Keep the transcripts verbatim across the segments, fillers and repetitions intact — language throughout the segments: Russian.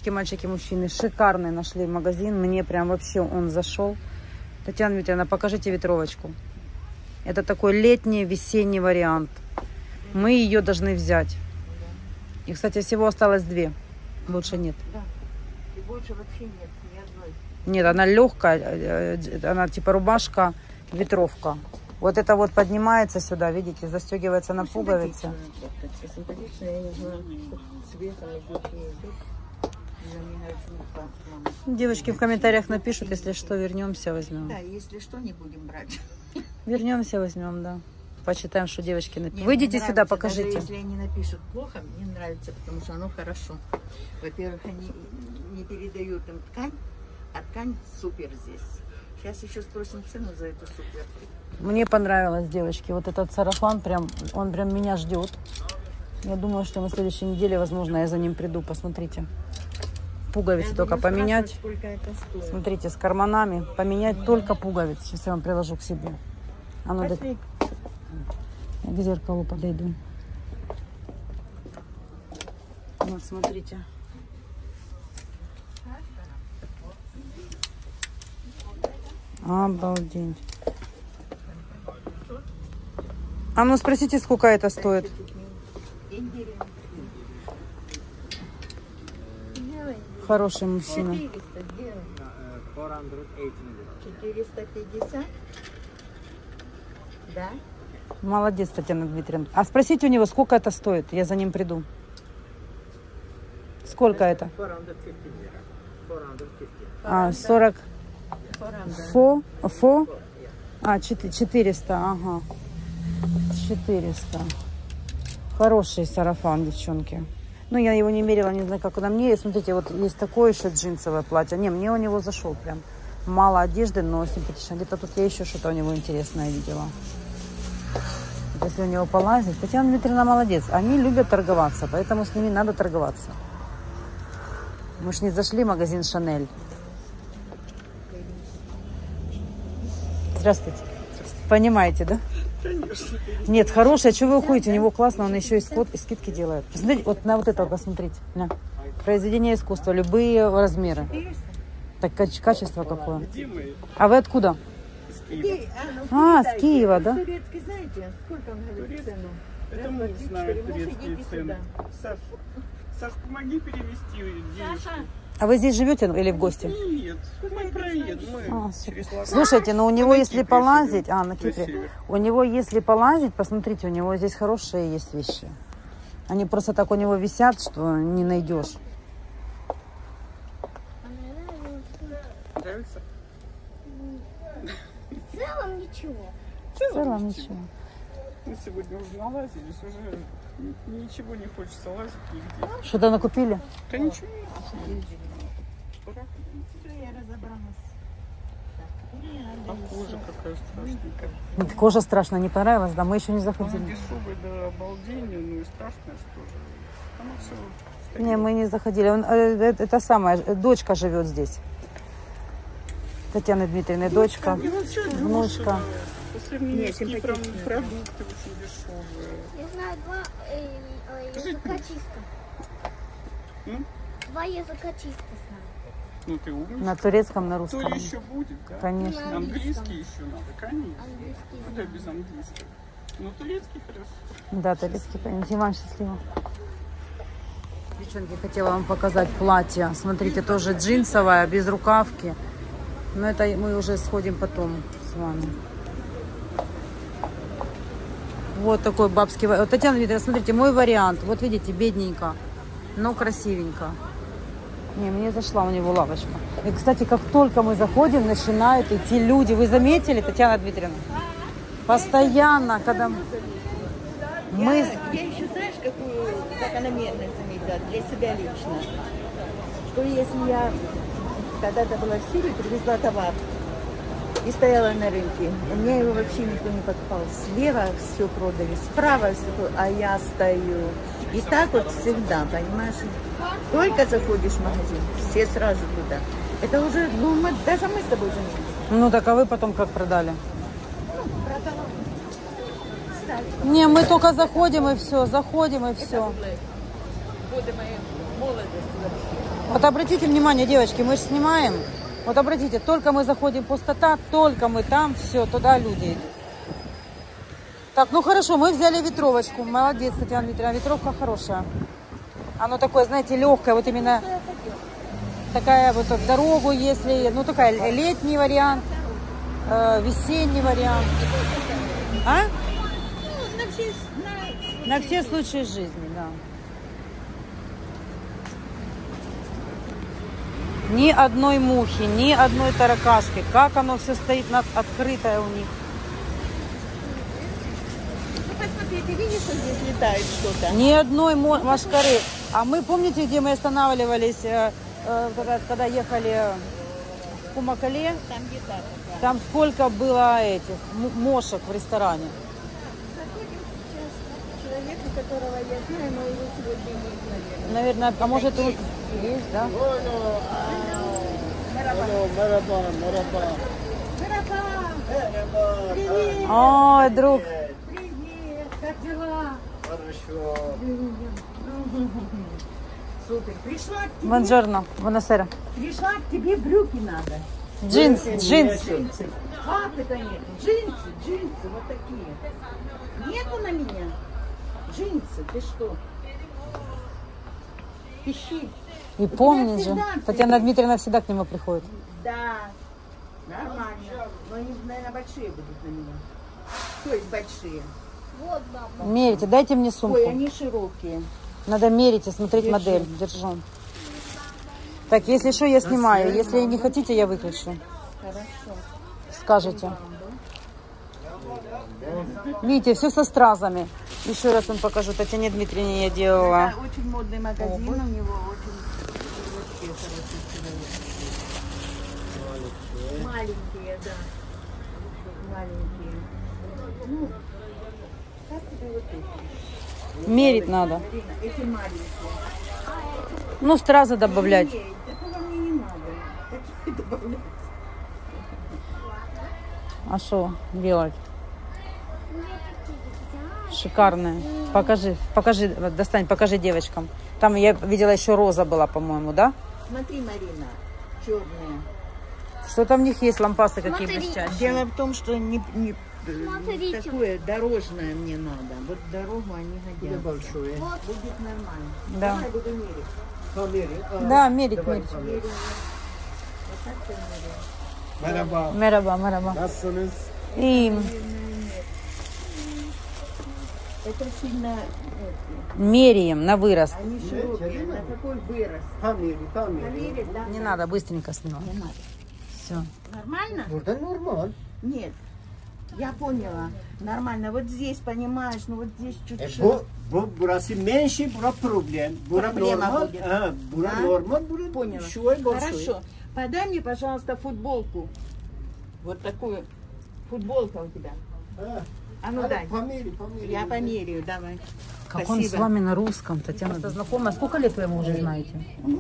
девочки, мальчики, мужчины, шикарный нашли магазин. Мне прям вообще он зашел. Татьяна Дмитриевна, покажите ветровочку. Это такой летний, весенний вариант. Мы ее должны взять. И, кстати, всего осталось две. Больше нет. Да. И больше вообще нет ни одной. Нет, она легкая. Она типа рубашка, ветровка. Вот это вот поднимается сюда, видите, застегивается на пуговицы. Симпатично, я не знаю, цветом идет, не идет. Девочки в комментариях напишут, если что, вернемся, возьмем. Да, если что, не будем брать. Вернемся, возьмем, да. Почитаем, что девочки напишут. Мне Выйдите нравится, сюда, покажите. Даже если они напишут плохо, мне нравится, потому что оно хорошо. Во-первых, они не передают им ткань, а ткань супер здесь. Сейчас еще спросим цену за эту супер. Мне понравилось, девочки. Вот этот сарафан, прям, он прям меня ждет. Я думаю, что на следующей неделе, возможно, я за ним приду. Посмотрите. Пуговицы я только думаю, поменять. Смотрите, с карманами. Поменять mm-hmm. только пуговицы. Сейчас я вам приложу к себе. А ну, да... Я к зеркалу подойду. Вот, смотрите. Обалдеть. А ну спросите, сколько это стоит. Хороший мужчина. четыреста пятьдесят. Да? Молодец, Татьяна Дмитриевна. А спросите у него, сколько это стоит. Я за ним приду. Сколько это? А, сорок. Фо? Фо? А, четыреста. Ага. четыреста. Хороший сарафан, девчонки. Ну, я его не мерила, не знаю, как на мне. Смотрите, вот есть такое еще джинсовое платье. Не, мне у него зашел прям. Мало одежды, но симпатично. Где-то тут я еще что-то у него интересное видела. Если у него полазить. Татьяна Дмитриевна молодец. Они любят торговаться, поэтому с ними надо торговаться. Мы ж не зашли в магазин Шанель. Здравствуйте. Понимаете, да? Конечно. Нет, хороший. А что вы уходите? У него классно, он еще и скидки делает. Посмотрите, вот на вот это посмотрите. На. Произведение искусства, любые размеры. Так качество какое. А вы откуда? А, с Киева, да? Турецкий знаете? Сколько он говорит цену? Это мы знаем турецкие цены. Саш, Саш, помоги перевести денежку. А вы здесь живете или в гости? Нет, мы проедем. Мы а, через Лагу. Слушайте, но у него, на если Кипре полазить... живем, А, на Кипре. У него, если полазить, посмотрите, у него здесь хорошие есть вещи. Они просто так у него висят, что не найдешь. Нравится? В целом ничего. В целом ничего. Мы сегодня уже налазились, уже ничего не хочется лазить нигде. Что-то накупили? Да ничего не Я разобралась. А кожа какая страшненькая. Кожа страшная, не понравилась, да, мы еще не Она заходили. дешевая до обалдения, ну и страшная, что же. Она все Не, мы не заходили. Он, э, это самое, дочка живет здесь. Татьяна Дмитриевна, дочка, внучка. По сравнению с Кипром продукты очень дешевые. Я знаю два э, э, языка чисто. М? Два языка чисто знаю. Ну ты умница. На турецком, на То русском. еще будет, да? Конечно. На Английский еще надо, конечно. Английский Куда знаю. без английского? Ну турецкий хорошо. Да, турецкий, понятно. Вам счастливо. Девчонки, хотела вам показать платье. Смотрите, тоже джинсовое, без рукавки. Но это мы уже сходим потом с вами. Вот такой бабский вариант. Вот, Татьяна Дмитриевна, смотрите, мой вариант. Вот видите, бедненько, но красивенько. Не, мне зашла у него лавочка. И, кстати, как только мы заходим, начинают идти люди. Вы заметили, Татьяна Дмитриевна? Постоянно, когда мы... Я, я еще, знаешь, какую закономерность заметила для себя лично? Что если я когда-то была в Сирии, привезла товар и стояла на рынке, у меня его вообще никто не покупал. Слева все продали, справа все продали, а я стою. И так вот всегда, понимаешь? Только заходишь в магазин, все сразу туда. Это уже, ну, мы, даже мы с тобой заметили. Ну, так а вы потом как продали? Ну, продала. Не, мы только заходим и все, заходим и все. Годы моей молодости вообще. Вот обратите внимание, девочки, мы же снимаем. Вот обратите, только мы заходим в пустота, только мы там, все, туда люди идут. Так, ну хорошо, мы взяли ветровочку. Молодец, Татьяна Дмитриевна, ветровка хорошая. Оно такое, знаете, легкое, вот именно такая вот в дорогу, если, ну такая летний вариант, э, весенний вариант. А? Ну, на все, на... На все случаи жизни, да. Ни одной мухи, ни одной таракашки. Как оно все стоит над, открытое у них. Ну, посмотри, ты видишь, что здесь летает что-то? Ни одной машкары. А мы, помните, где мы останавливались, э, э, когда, когда ехали в Кумакале? Там где-то. Да. Там сколько было этих мошек в ресторане? Заходим сейчас к человеку, которого я знаю, но его сегодня нет, наверное. Наверное, а может тут есть, да? Мераба. Привет. Ой, друг. Привет. Как дела? Хорошо. Супер. Пришла к тебе. Бонжорно, бонасера. Пришла к тебе, брюки надо. Джинсы, джинсы. Джинсы. Как это нет? Джинсы, джинсы, вот такие. Нету на меня? Джинсы, ты что? Ищи. И помни же, всегда Татьяна Дмитриевна всегда к нему приходит. Да, нормально. Но они, наверное, большие будут на меня. То есть большие. Вот, баба. Мерите, дайте мне Ой, сумку. они широкие. Надо мерить и смотреть Держи. модель. Держу. Так, если что, я снимаю. Если не хотите, я выключу. Хорошо. Скажете. Видите, все со стразами. Еще раз вам покажу. Татьяне Дмитриевне я делала. Это очень модный магазин, у него очень вообще хороший человек. Маленькие, да. Маленькие. Ну, как тебе вот эти? Мерить надо. Марина, эти маленькие. Ну, стразы добавлять. Нет, такого мне не надо. Какие добавлять? А что делать? Шикарная. Покажи, покажи, вот достань, покажи девочкам. Там я видела еще роза была, по-моему, да? Смотри, Марина, черные. Что там у них есть лампасы какие Смотри. блестящие? Дело в том, что не, не Смотрите. такое дорожное мне надо. Вот дорогу они годятся. Большое. Вот. Будет нормально. Да. Давай буду мерить. Помери. Да, мерить, мерить. Меряю. Вот так ты меряешь. Merhaba. Мераба, мераба. Nasılsınız? И Это сильно... эти, меряем на вырост. Они широкие. На какой вырос? Помери, помери. Померить, да? Не надо, быстренько снимать. Не надо. Все. Нормально? Burada normal. Нет. Я поняла. Нормально. Вот здесь, понимаешь, ну вот здесь E, чуть-чуть. bu, bu burası menşe, bura problem. Bura Проблема normal. будет. Ha, bura А? normal, bura Поняла. şuay большой. Хорошо. Подай мне, пожалуйста, футболку. Вот такую. Футболка у тебя. Ha. А ну Hadi дай. pomeri, pomeri. Я померяю, давай. Как он с Спасибо. вами на русском, Татьяна? Просто знакомая. Сколько лет вы его уже знаете? Ну,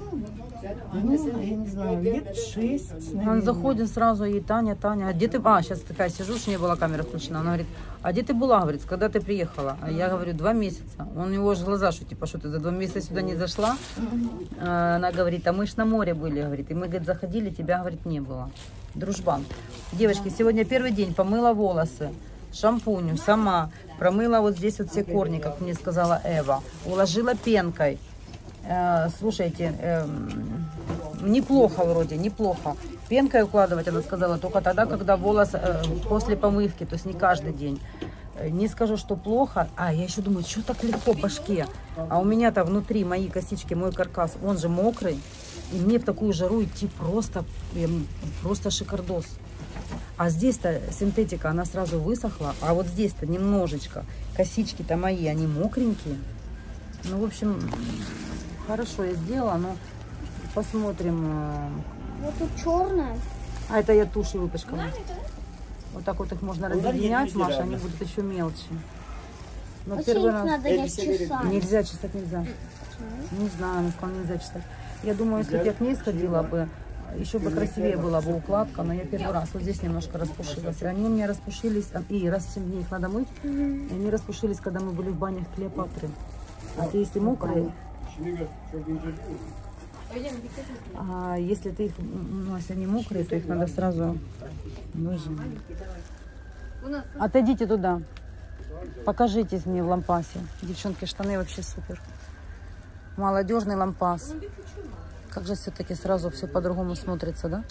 я не знаю, лет шесть, Он наверное. заходит сразу, и Таня, Таня, а где ты... А, сейчас такая сижу, что не была камера включена. Она говорит, а где ты была, говорит, когда ты приехала? А я говорю, два месяца. Он, у него аж глаза, что типа, что ты за два месяца сюда не зашла? А она говорит, а мы ж на море были, говорит, и мы, говорит, заходили, тебя, говорит, не было. Дружбан. Девочки, сегодня первый день, помыла волосы, шампунью сама, промыла вот здесь вот все корни, как мне сказала Эва, уложила пенкой. Э, слушайте, э, неплохо вроде, неплохо. Пенкой укладывать, она сказала, только тогда, когда волос э, после помывки, то есть не каждый день. Э, Не скажу, что плохо. А, я еще думаю, что так легко в башке. А у меня-то внутри мои косички, мой каркас, он же мокрый. И мне в такую жару идти просто, эм, просто шикардос. А здесь-то синтетика, она сразу высохла. А вот здесь-то немножечко. Косички-то мои, они мокренькие. Ну, в общем, хорошо я сделала, но посмотрим. э, Вот тут черная. А это я тушью выпачкала. Вот так вот их можно Onlar разъединять, yedi Маша, lira. они будут еще мелче. Но Вообще первый их раз надо не чесать. нельзя чесать, нельзя. Не знаю, она сказала, нельзя чесать. Я думаю, если бы я к ней сходила бы, еще бы красивее была бы укладка, но я первый раз вот здесь немножко распушилась. И они у меня распушились, а, и раз в семь дней их надо мыть, и они распушились, когда мы были в банях Клеопатры. А ты если мокрые, Şimdi gör, çok ince değil mi? А если ты их, ну, если они мокрые, то их надо сразу выжимать. Отойдите туда. Покажитесь мне в лампасе. Девчонки, штаны вообще супер. Молодежный лампас. Как же все-таки сразу все по-другому смотрится, да?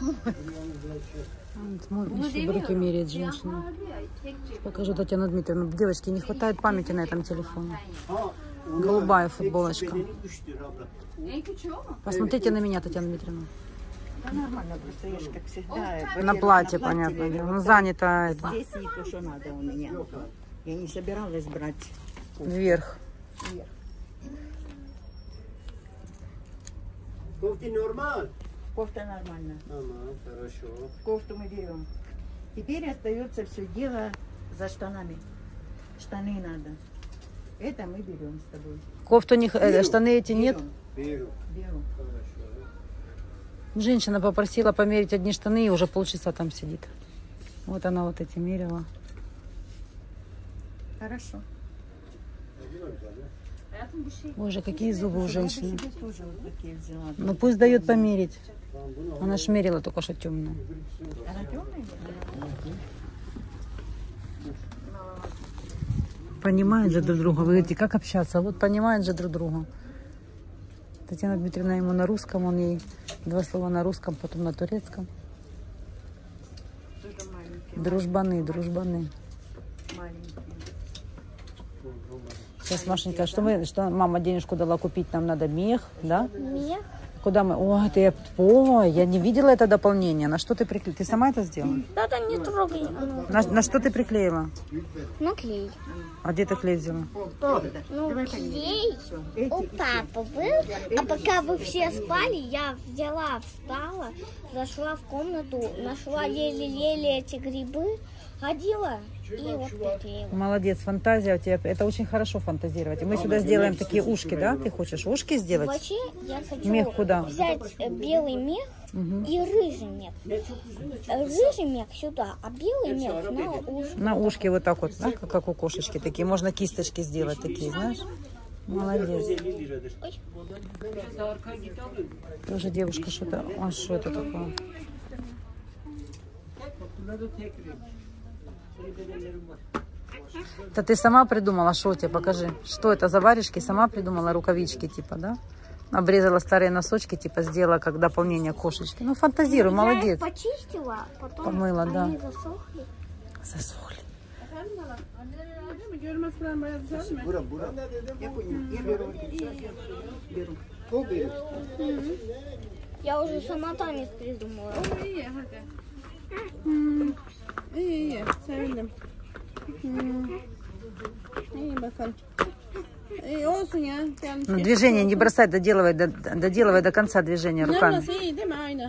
Вот, еще брюки меряет женщина. Покажу, Татьяна Дмитриевна. Девочки, не хватает памяти на этом телефоне. Голубая футболочка. Посмотрите на меня, Татьяна Дмитриевна. Да нормально, просто я же, как всегда... На платье, понятно. Ну, занято это. Здесь не то, что надо у меня. Я не собиралась брать. Вверх. Вверх. Кофте нормально? Кофта нормально. Ага, хорошо. Кофту мы берем. Теперь остается все дело за штанами. Штаны надо. Это мы берем с тобой. Кофту не, э, штаны эти нет? Беру. Беру. Женщина попросила померить одни штаны и уже полчаса там сидит. Вот она вот эти мерила. Хорошо. Боже, какие зубы у женщины. Я себе тоже вот такие взяла. Ну пусть дает померить. Она ж мерила только что темную. Она темная? Понимают же друг друга. Вы говорите, как общаться? Вот понимают же друг друга. Татьяна Дмитриевна ему на русском, он ей два слова на русском, потом на турецком. Тоже маленькие. Дружбаны, дружбаны. Маленькие. Сейчас, Машенька, что мы, что мама денежку дала купить, нам надо мех, да? Мех. Куда мы? Ой, ты, ой, я не видела это дополнение. На что ты приклеила? Ты сама это сделала? Да-да, не трогай. Оно. На, на что ты приклеила? На клей. А где ты клей взяла? Ну, клей у папы был, а пока вы все спали, я взяла, встала, зашла в комнату, нашла еле-еле эти грибы, ходила и вот приклеила. Молодец, фантазия у тебя. Это очень хорошо фантазировать. И мы сюда сделаем такие ушки, да? Ты хочешь ушки сделать? Вообще я хочу Мех куда? взять э, белый мех Угу. и рыжий мех. Э, Рыжий мех сюда, а белый мех на ушки. На ушки вот так вот, да? Как, как у кошечки такие. Можно кисточки сделать такие, знаешь? Молодец. Тоже девушка что-то... А что это такое? Это ты сама придумала, что тебе, покажи. Что это за варежки? Сама придумала рукавички, типа, да? Обрезала старые носочки, типа, сделала как дополнение кошечки. Ну, фантазируй, молодец. Я их почистила, потом Помыла, они да. засохли. Засохли. Бура, бура. Я понял. Я беру. Беру. Ko беру? Я уже сама танец придумала. İyi hadi. İyi iyi sevindim. Hmm. İyi bakalım. İyi olsun ya. Yanlış Ну, движение не бросай, доделывай до, доделывай до конца движения руками. Nasıl iyi değil mi? Aynen.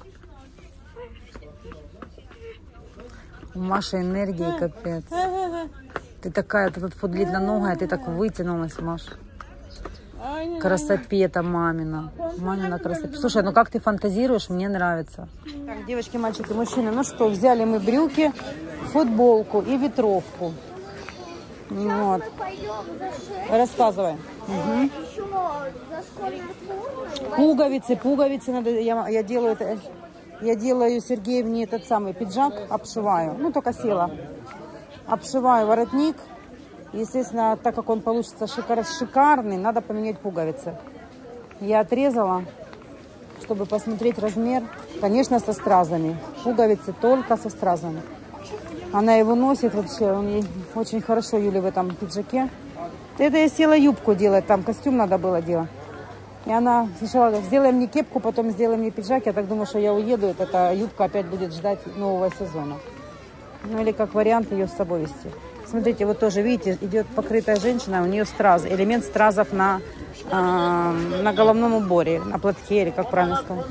У Маши энергии капец. He he he. Ты такая, ты тут длинноногая, ты так вытянулась, Маш. Aynen. Красопета мамина. Мамина красопета. Слушай, ну как ты фантазируешь, мне нравится. Так, девочки, мальчики, мужчины, ну что, взяли мы брюки, футболку и ветровку. Вот. Мы пойдем за шесть, Рассказывай. Мгм. еще за школьной формой. Пуговицы, пуговицы надо, я, я делаю это, я делаю Сергеевне этот самый пиджак, обшиваю, ну только села, обшиваю воротник, естественно, так как он получится шикар, шикарный, надо поменять пуговицы. Я отрезала, чтобы посмотреть размер, конечно, со стразами, пуговицы только со стразами. Она его носит вообще, он ей очень хорошо, Юля, в этом пиджаке. Это я села юбку делать, там костюм надо было делать. И она сначала говорит, сделай мне кепку, потом сделай мне пиджак. Я так думаю, что я уеду, и эта юбка опять будет ждать нового сезона. Ну или как вариант ее с собой вести. Смотрите, вот тоже, видите, идет покрытая женщина, у нее стразы, элемент стразов на, э, на головном уборе, на платке, или как правильно сказать.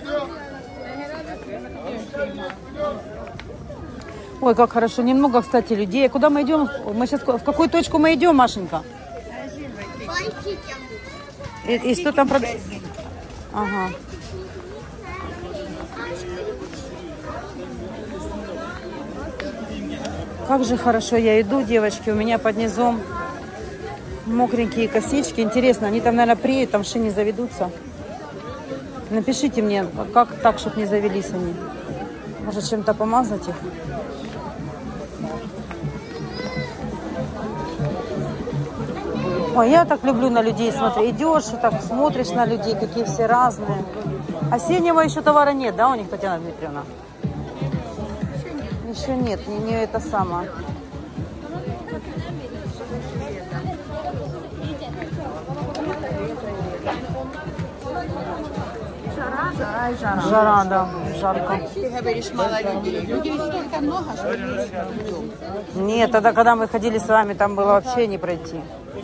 Ой, как хорошо, немного, кстати, людей. Куда мы идем? Мы сейчас, в какую точку мы идем, Машенька? И, и что там? Прод... Ага. Как же хорошо я иду, девочки, у меня под низом мокренькие косички. Интересно, они там, наверное, преют, там в шине заведутся. Напишите мне, как так, чтобы не завелись они. Может, чем-то помазать их? Ой, я так люблю на людей смотреть. Идешь и так смотришь на людей, какие все разные. Осеннего еще товара нет, да, у них, Татьяна Дмитриевна? Еще нет, не, не это самое. Жара, жара и жара. Жара, да, жарко. Ты говоришь, мало людей. Людей столько много, что идем. Нет, тогда, когда мы ходили с вами, там было вообще не пройти.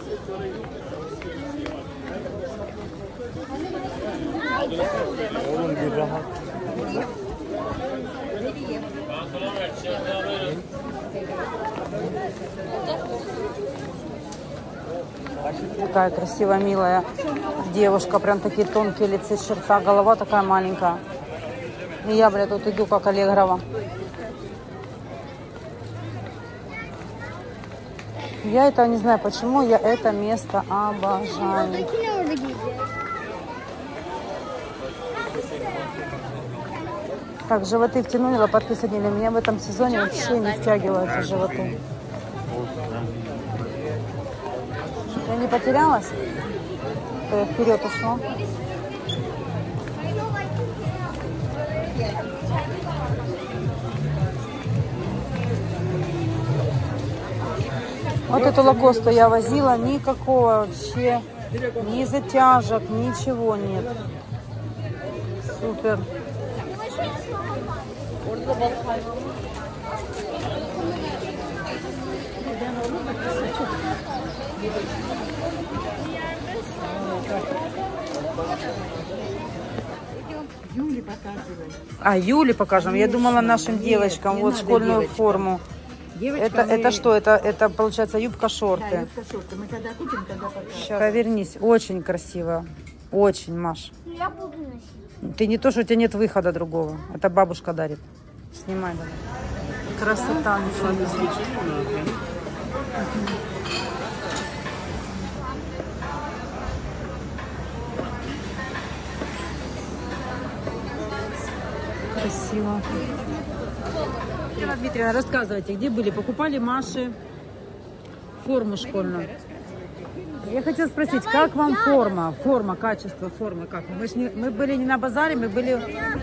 Такая красивая, милая девушка. Прям такие тонкие лица, черта. Голова такая маленькая. И я, бля, тут иду, как Аллегрова. Я это не знаю, почему я это место обожаю. Так, животы втянули, лопатки садили. Меня в этом сезоне вообще не втягиваются животы. Я не потерялась? То я вперед ушла. Вот эту лакосту я возила, никакого вообще, ни затяжек, ничего нет. Супер. Юле показывай. А, Юле покажем. Я думала нашим девочкам. не Вот надо школьную девочкам. форму. Девочка, Это, мы- это что? Это, это получается Да, юбка-шорты. юбка-шорты. Мы когда купим, тогда покажем. Сейчас повернись. Очень красиво. Очень, Маш. Я буду носить. Ты не то, что у тебя нет выхода другого. Это бабушка дарит. Снимай давай. Красота. ничего не знаю. Красиво. Елена Дмитриевна, рассказывайте, где были? Покупали Маше форму школьную. Я хотела спросить, как вам форма? Форма, качество формы, как? Мы, ж не, мы были не на базаре, мы были...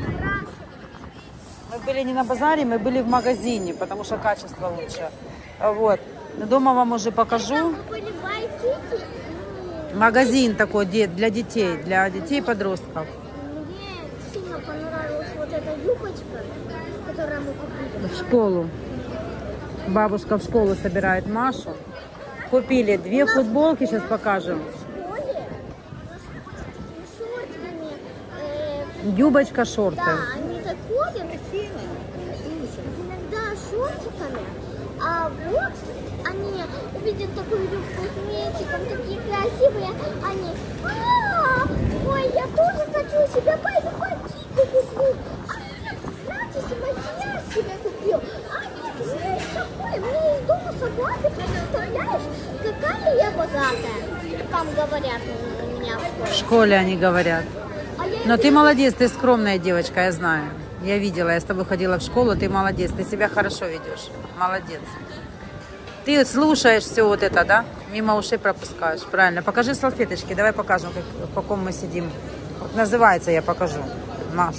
Мы были не на базаре, мы были в магазине, потому что качество лучше. Вот. Дома вам уже покажу. Магазин такой де- для детей, для детей и подростков. Мне сильно понравилась вот эта юбочка, которую мы купили. В школу. Бабушка в школу собирает Машу. Купили две футболки, сейчас покажем. В школе с шортиками. э, Юбочка, шорты. Да, они заходят иногда шортиками, а вот они увидят такую юбку с мечиком, такие красивые, они, а, ой, я тоже хочу себе, пойду ботинку куплю. А нет, знаете, сегодня я себе купил. А нет, знаешь, такое, мне из дома собака, ты представляешь, какая я богатая. Там говорят у меня в школе. В школе они говорят. А я Но ты молодец, ты скромная девочка, я знаю. Я видела, я с тобой ходила в школу, ты молодец, ты себя хорошо ведешь. Молодец. Ты слушаешь все вот это, да? Мимо ушей пропускаешь. Правильно. Покажи салфеточки, давай покажем, как, в каком мы сидим. Вот называется, я покажу. Маш.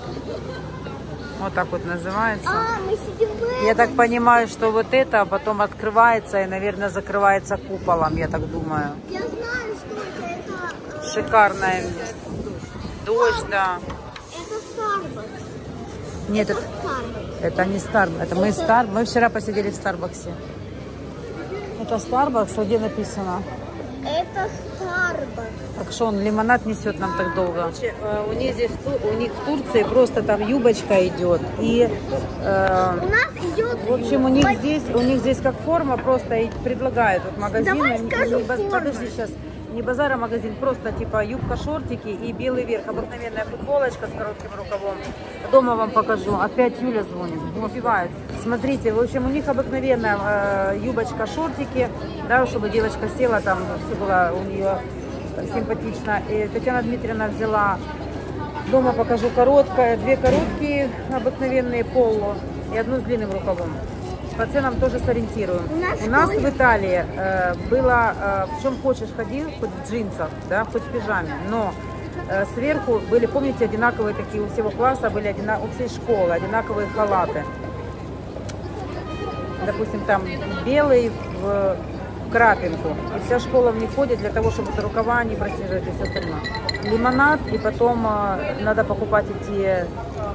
Вот так вот называется. А, мы сидим в этом. Я так понимаю, что вот это потом открывается и, наверное, закрывается куполом, я так думаю. Я знаю, что это. Это, э, Шикарное место. Дождь, да. это Starbucks. Нет, это, Starbucks. это не Starbucks. Это мы, Star... мы вчера посидели в Старбаксе. Это Starbucks, а где написано? Это Starbucks. Так что он лимонад несет нам так долго. У них здесь, у них в Турции просто там юбочка идет. И, э, У нас идет... в общем, у них здесь, у них здесь как форма просто и предлагают вот магазины. Давай не- скажем не баз- форму. Подожди сейчас. Не базар, а магазин, просто типа юбка, шортики и белый верх. Обыкновенная футболочка с коротким рукавом. Дома вам покажу. Опять Юля звонит. Успевает. Смотрите, в общем, у них обыкновенная э, юбочка, шортики, да, чтобы девочка села, там все было у нее симпатично. И Татьяна Дмитриевна взяла Дома покажу короткое, две короткие обыкновенные поло и одну с длинным рукавом. По ценам тоже сориентируем. У нас в Италии э, было, э, в чем хочешь ходил, хоть в джинсах, да, хоть в пижаме, но э, сверху были, помните, одинаковые такие у всего класса, были одина... у всей школы одинаковые халаты. Допустим, там белый в, в крапинку. И вся школа в них ходит для того, чтобы рукава не просиживать и все остальное. Лимонад, и потом э, надо покупать эти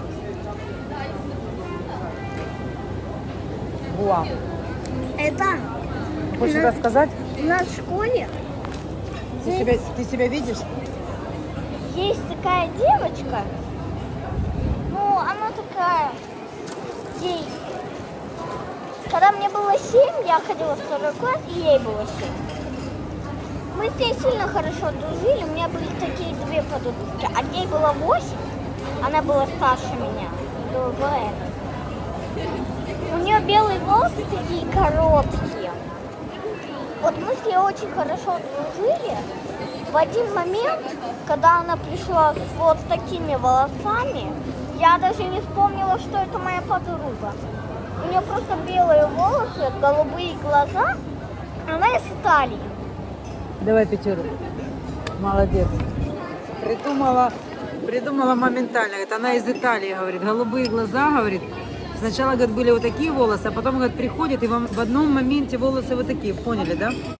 буа. Это Хочешь на- рассказать? у нас в школе Ты себя, ты себя видишь? есть такая девочка. Ну, она такая ей. Когда мне было семь, я ходила в второй класс, и ей было семь. Мы с ней сильно хорошо дружили, у меня были такие две подружки. А ей было восемь, она была старше меня. Другая. У нее белые волосы такие короткие. Вот мы с ней очень хорошо дружили. В один момент, когда она пришла с вот такими волосами, я даже не вспомнила, что это моя подруга. У нее просто белые волосы, голубые глаза. Она из Италии. Давай пятерку. Молодец. Придумала, придумала моментально. Это она из Италии, говорит. Голубые глаза, говорит. Сначала, говорит, были вот такие волосы, а потом, говорит, приходит, и в одном моменте волосы вот такие. Поняли, да?